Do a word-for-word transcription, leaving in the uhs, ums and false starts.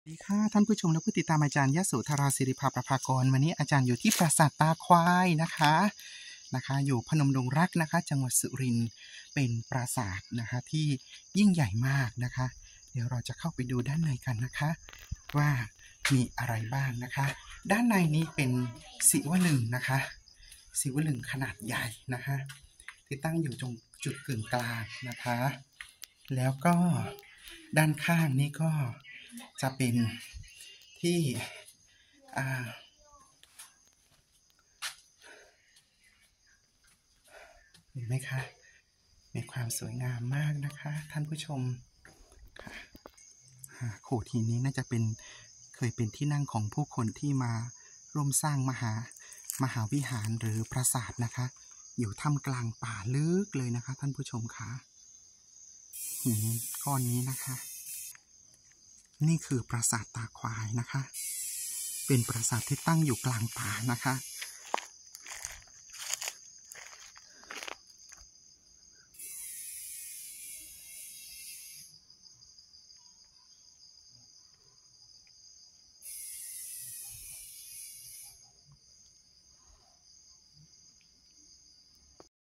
สวัสดีค่ะท่านผู้ชมและผู้ติดตามอาจารย์ยโสธราศิริภาประภากรวันนี้อาจารย์อยู่ที่ปราสาทตาควายนะคะนะคะอยู่พนมดงรักนะคะจังหวัดสุรินทร์เป็นปราสาทนะคะที่ยิ่งใหญ่มากนะคะเดี๋ยวเราจะเข้าไปดูด้านในกันนะคะว่ามีอะไรบ้างนะคะด้านในนี้เป็นศิวลึงนะคะศิวลึงขนาดใหญ่นะคะที่ตั้งอยู่ตรงจุดกึ่งกลางนะคะแล้วก็ด้านข้างนี้ก็จะเป็นที่เห็นไหมคะมีความสวยงามมากนะคะท่านผู้ชมค่ะโขดหินนี้น่าจะเป็นเคยเป็นที่นั่งของผู้คนที่มาร่วมสร้างมหามหาวิหารหรือปราสาทนะคะอยู่ท่ามกลางป่าลึกเลยนะคะท่านผู้ชมคะหินก้อนนี้นะคะนี่คือปราสาทตาควายนะคะเป็นปราสาทที่ตั้งอยู่กลางป่านะคะ